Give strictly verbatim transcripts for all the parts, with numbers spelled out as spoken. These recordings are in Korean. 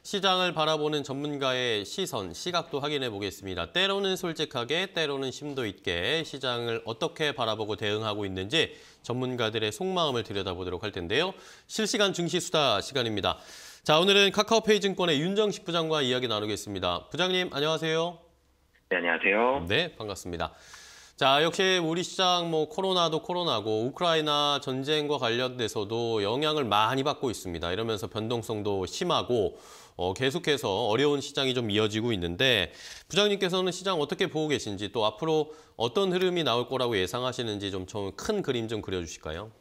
시장을 바라보는 전문가의 시선, 시각도 확인해 보겠습니다. 때로는 솔직하게, 때로는 심도 있게 시장을 어떻게 바라보고 대응하고 있는지 전문가들의 속마음을 들여다보도록 할 텐데요. 실시간 증시 수다 시간입니다. 자, 오늘은 카카오페이 증권의 윤정식 부장과 이야기 나누겠습니다. 부장님, 안녕하세요. 네, 안녕하세요. 네, 반갑습니다. 자, 역시 우리 시장 뭐 코로나도 코로나고 우크라이나 전쟁과 관련돼서도 영향을 많이 받고 있습니다. 이러면서 변동성도 심하고 어, 계속해서 어려운 시장이 좀 이어지고 있는데 부장님께서는 시장 어떻게 보고 계신지 또 앞으로 어떤 흐름이 나올 거라고 예상하시는지 좀 큰 그림 좀 그려주실까요?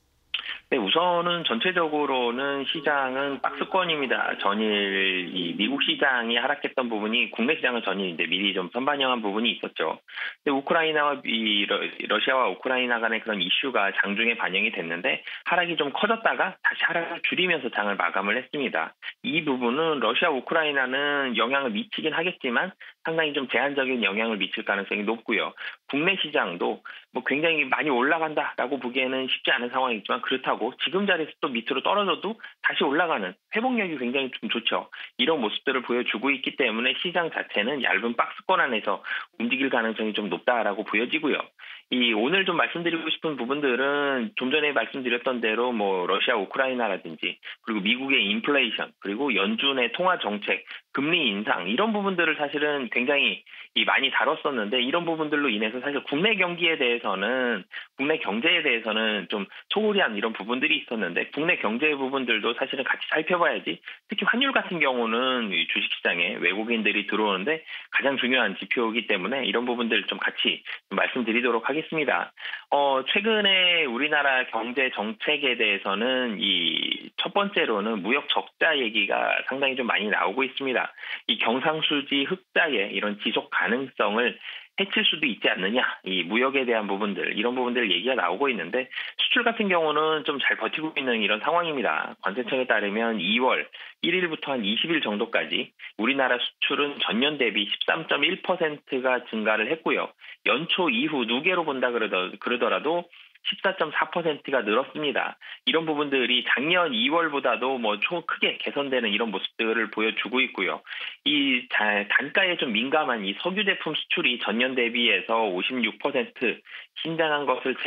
네, 우선은 전체적으로는 시장은 박스권입니다. 전일 이 미국 시장이 하락했던 부분이 국내 시장은 전일인데 미리 좀 선반영한 부분이 있었죠. 근데 우크라이나와 이 러, 러시아와 우크라이나 간의 그런 이슈가 장중에 반영이 됐는데 하락이 좀 커졌다가 다시 하락을 줄이면서 장을 마감을 했습니다. 이 부분은 러시아 우크라이나는 영향을 미치긴 하겠지만 상당히 좀 제한적인 영향을 미칠 가능성이 높고요. 국내 시장도 뭐 굉장히 많이 올라간다라고 보기에는 쉽지 않은 상황이지만 그렇다고 지금 자리에서 또 밑으로 떨어져도 다시 올라가는 회복력이 굉장히 좀 좋죠. 이런 모습들을 보여주고 있기 때문에 시장 자체는 얇은 박스권 안에서 움직일 가능성이 좀 높다라고 보여지고요. 이 오늘 좀 말씀드리고 싶은 부분들은 좀 전에 말씀드렸던 대로 뭐 러시아 우크라이나라든지 그리고 미국의 인플레이션 그리고 연준의 통화 정책 금리 인상 이런 부분들을 사실은 굉장히 이 많이 다뤘었는데 이런 부분들로 인해서 사실 국내 경기에 대해서는 국내 경제에 대해서는 좀 소홀히한 이런 부분들이 있었는데 국내 경제 부분들도 사실은 같이 살펴봐야지. 특히 환율 같은 경우는 이 주식시장에 외국인들이 들어오는데 가장 중요한 지표이기 때문에 이런 부분들 좀 같이 좀 말씀드리도록 하겠습니다. 어, 최근에 우리나라 경제 정책에 대해서는 이 첫 번째로는 무역 적자 얘기가 상당히 좀 많이 나오고 있습니다. 이 경상수지 흑자의 이런 지속 가능성을 해칠 수도 있지 않느냐, 이 무역에 대한 부분들, 이런 부분들 얘기가 나오고 있는데 수출 같은 경우는 좀 잘 버티고 있는 이런 상황입니다. 관세청에 따르면 이월 일 일부터 한 이십 일 정도까지 우리나라 수출은 전년 대비 십삼 점 일 퍼센트가 증가를 했고요. 연초 이후 누계로 본다 그러더라도 십사 점 사 퍼센트가 늘었습니다. 이런 부분들이 작년 이월보다도 뭐 초 크게 개선되는 이런 모습들을 보여주고 있고요. 이 단가에 좀 민감한 이 석유 제품 수출이 전년 대비해서 오십육 퍼센트 신장한 것을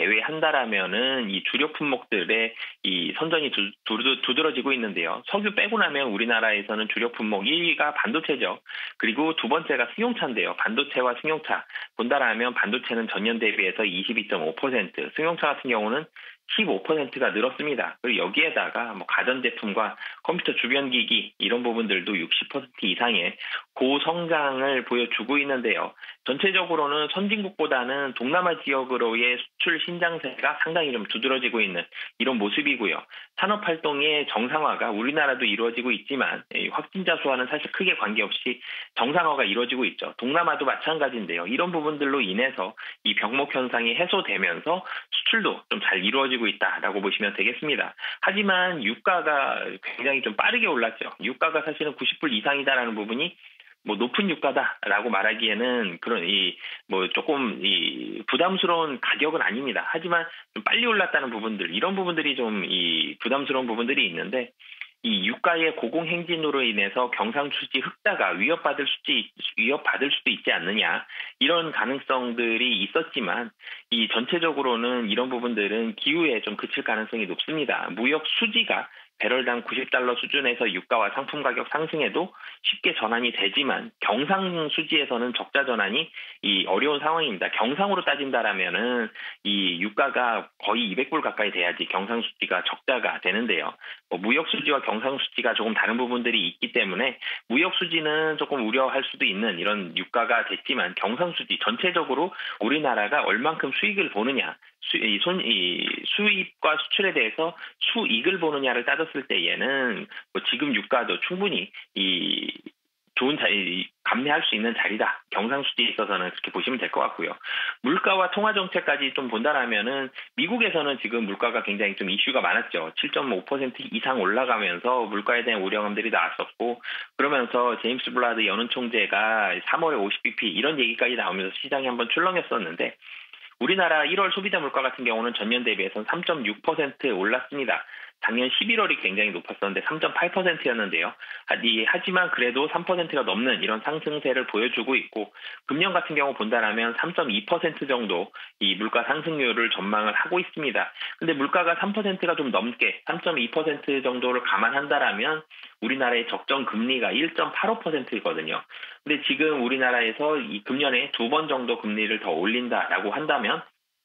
제외한다라면은 이 주력 품목들의 이 선전이 두, 두, 두드러지고 있는데요. 석유 빼고 나면 우리나라에서는 주력 품목 일 위가 반도체죠. 그리고 두 번째가 승용차인데요. 반도체와 승용차 본다라면 반도체는 전년 대비해서 이십이 점 오 퍼센트, 승용차 같은 경우는 십오 퍼센트가 늘었습니다. 그리고 여기에다가 뭐 가전제품과 컴퓨터 주변기기 이런 부분들도 육십 퍼센트 이상의 고성장을 보여주고 있는데요. 전체적으로는 선진국보다는 동남아 지역으로의 수출 신장세가 상당히 좀 두드러지고 있는 이런 모습이고요. 산업활동의 정상화가 우리나라도 이루어지고 있지만 확진자 수와는 사실 크게 관계없이 정상화가 이루어지고 있죠. 동남아도 마찬가지인데요. 이런 부분들로 인해서 이 병목 현상이 해소되면서 수출도 좀 잘 이루어지고 있다라고 보시면 되겠습니다. 하지만 유가가 굉장히 좀 빠르게 올랐죠. 유가가 사실은 구십 불 이상이다라는 부분이 뭐 높은 유가다라고 말하기에는 그런 이 뭐 조금 이 부담스러운 가격은 아닙니다. 하지만 좀 빨리 올랐다는 부분들 이런 부분들이 좀 이 부담스러운 부분들이 있는데 이 유가의 고공행진으로 인해서 경상수지 흑자가 위협받을 수도 위협받을 수도 있지 않느냐 이런 가능성들이 있었지만 이 전체적으로는 이런 부분들은 기후에 좀 그칠 가능성이 높습니다. 무역 수지가 배럴당 구십 달러 수준에서 유가와 상품 가격 상승에도 쉽게 전환이 되지만 경상 수지에서는 적자 전환이 이 어려운 상황입니다. 경상으로 따진다라면은 이 유가가 거의 이백 불 가까이 돼야지 경상 수지가 적자가 되는데요. 뭐 무역 수지와 경상 수지가 조금 다른 부분들이 있기 때문에 무역 수지는 조금 우려할 수도 있는 이런 유가가 됐지만 경상 수지 전체적으로 우리나라가 얼만큼 수익을 보느냐 수, 이 손, 이 수입과 수출에 대해서 수익을 보느냐를 따졌을 때에는 뭐 지금 유가도 충분히 이 좋은 자리, 감내할 수 있는 자리다. 경상수지에 있어서는 그렇게 보시면 될 것 같고요. 물가와 통화 정책까지 좀 본다라면은 미국에서는 지금 물가가 굉장히 좀 이슈가 많았죠. 칠 점 오 퍼센트 이상 올라가면서 물가에 대한 우려감들이 나왔었고 그러면서 제임스 블라드 연은 총재가 삼월에 오십 비피 이런 얘기까지 나오면서 시장이 한번 출렁였었는데 우리나라 일월 소비자 물가 같은 경우는 전년 대비해서 삼 점 육 퍼센트 올랐습니다. 작년 십일월이 굉장히 높았었는데 삼 점 팔 퍼센트였는데요. 하지만 그래도 삼 퍼센트가 넘는 이런 상승세를 보여주고 있고 금년 같은 경우 본다라면 삼 점 이 퍼센트 정도 이 물가 상승률을 전망을 하고 있습니다. 근데 물가가 삼 퍼센트가 좀 넘게 삼 점 이 퍼센트 정도를 감안한다라면 우리나라의 적정 금리가 일 점 팔오 퍼센트이거든요. 근데 지금 우리나라에서 이 금년에 두 번 정도 금리를 더 올린다라고 한다면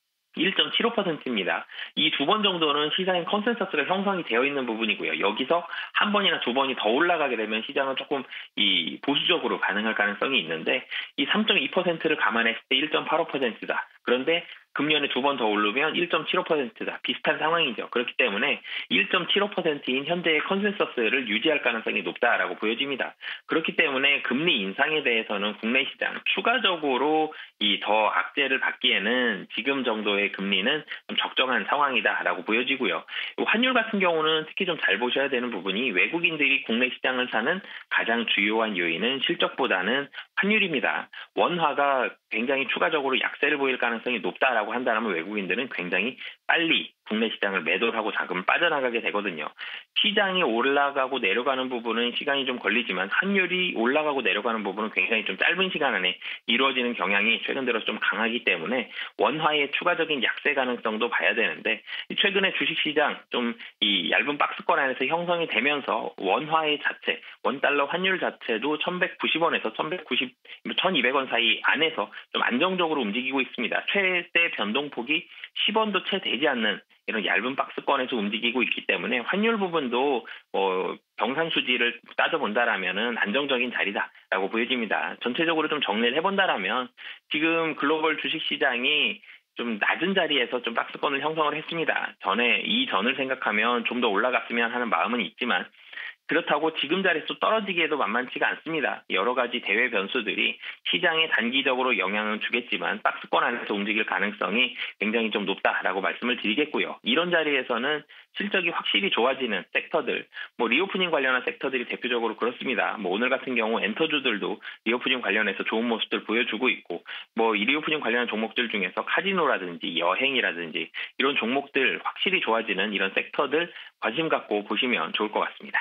일 점 칠오 퍼센트입니다. 이 두 번 정도는 시장의 컨센서스가 형성이 되어 있는 부분이고요. 여기서 한 번이나 두 번이 더 올라가게 되면 시장은 조금 이 보수적으로 반응할 가능성이 있는데 이 삼 점 이 퍼센트를 감안했을 때 일 점 팔오 퍼센트다. 그런데 금년에 두 번 더 오르면 일 점 칠오 퍼센트다. 비슷한 상황이죠. 그렇기 때문에 일 점 칠오 퍼센트인 현재의 컨센서스를 유지할 가능성이 높다라고 보여집니다. 그렇기 때문에 금리 인상에 대해서는 국내 시장 추가적으로 이 더 악재를 받기에는 지금 정도의 금리는 좀 적정한 상황이다라고 보여지고요. 환율 같은 경우는 특히 좀 잘 보셔야 되는 부분이 외국인들이 국내 시장을 사는 가장 주요한 요인은 실적보다는 환율입니다. 원화가 굉장히 추가적으로 약세를 보일 가능성이 높다라고 한다면 외국인들은 굉장히 빨리 국내 시장을 매도를 하고 자금을 빠져나가게 되거든요. 시장이 올라가고 내려가는 부분은 시간이 좀 걸리지만 환율이 올라가고 내려가는 부분은 굉장히 좀 짧은 시간 안에 이루어지는 경향이 최근 들어서 좀 강하기 때문에 원화의 추가적인 약세 가능성도 봐야 되는데 최근에 주식시장 좀 이 얇은 박스권 안에서 형성이 되면서 원화의 자체, 원달러 환율 자체도 천백구십 원에서 천백구십, 천이백 원 사이 안에서 좀 안정적으로 움직이고 있습니다. 최대 변동폭이 십 원도 채 되지 않는 이런 얇은 박스권에서 움직이고 있기 때문에 환율 부분도 어, 경상수지를 따져본다라면은 안정적인 자리다라고 보여집니다. 전체적으로 좀 정리를 해본다라면 지금 글로벌 주식시장이 좀 낮은 자리에서 좀 박스권을 형성을 했습니다. 전에 이 전을 생각하면 좀 더 올라갔으면 하는 마음은 있지만 그렇다고 지금 자리에서 떨어지기에도 만만치가 않습니다. 여러 가지 대외 변수들이 시장에 단기적으로 영향을 주겠지만 박스권 안에서 움직일 가능성이 굉장히 좀 높다라고 말씀을 드리겠고요. 이런 자리에서는 실적이 확실히 좋아지는 섹터들, 뭐 리오프닝 관련한 섹터들이 대표적으로 그렇습니다. 뭐 오늘 같은 경우 엔터주들도 리오프닝 관련해서 좋은 모습들 보여주고 있고, 뭐 이 리오프닝 관련한 종목들 중에서 카지노라든지 여행이라든지 이런 종목들 확실히 좋아지는 이런 섹터들 관심 갖고 보시면 좋을 것 같습니다.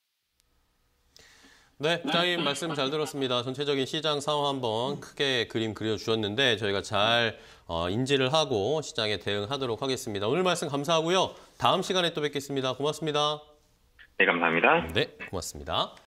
네, 부장님 말씀 잘 들었습니다. 전체적인 시장 상황 한번 크게 그림 그려주셨는데 저희가 잘 어, 인지를 하고 시장에 대응하도록 하겠습니다. 오늘 말씀 감사하고요. 다음 시간에 또 뵙겠습니다. 고맙습니다. 네, 감사합니다. 네, 고맙습니다.